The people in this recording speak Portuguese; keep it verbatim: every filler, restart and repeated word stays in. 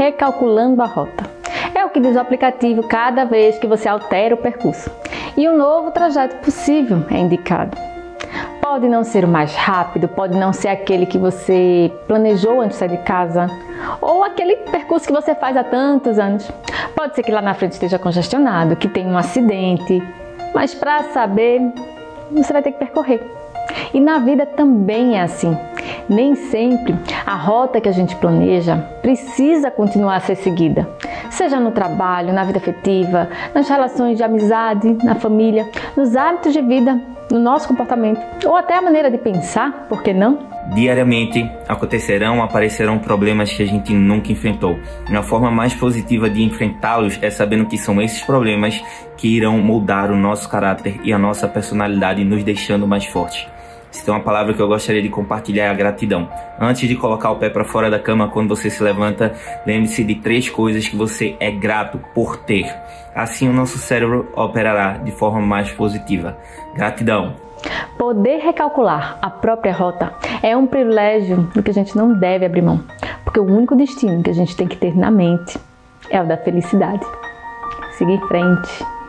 recalculando a rota. É o que diz o aplicativo cada vez que você altera o percurso. E um novo trajeto possível é indicado. Pode não ser o mais rápido, pode não ser aquele que você planejou antes de sair de casa, ou aquele percurso que você faz há tantos anos. Pode ser que lá na frente esteja congestionado, que tenha um acidente, mas para saber, você vai ter que percorrer. E na vida também é assim. Nem sempre a rota que a gente planeja precisa continuar a ser seguida. Seja no trabalho, na vida afetiva, nas relações de amizade, na família, nos hábitos de vida, no nosso comportamento, ou até a maneira de pensar, por que não? Diariamente acontecerão, aparecerão problemas que a gente nunca enfrentou. E a forma mais positiva de enfrentá-los é sabendo que são esses problemas que irão moldar o nosso caráter e a nossa personalidade, nos deixando mais fortes. Se tem uma palavra que eu gostaria de compartilhar é a gratidão. Antes de colocar o pé para fora da cama, quando você se levanta, lembre-se de três coisas que você é grato por ter. Assim o nosso cérebro operará de forma mais positiva. Gratidão. Poder recalcular a própria rota é um privilégio do que a gente não deve abrir mão, porque o único destino que a gente tem que ter na mente é o da felicidade. Siga em frente.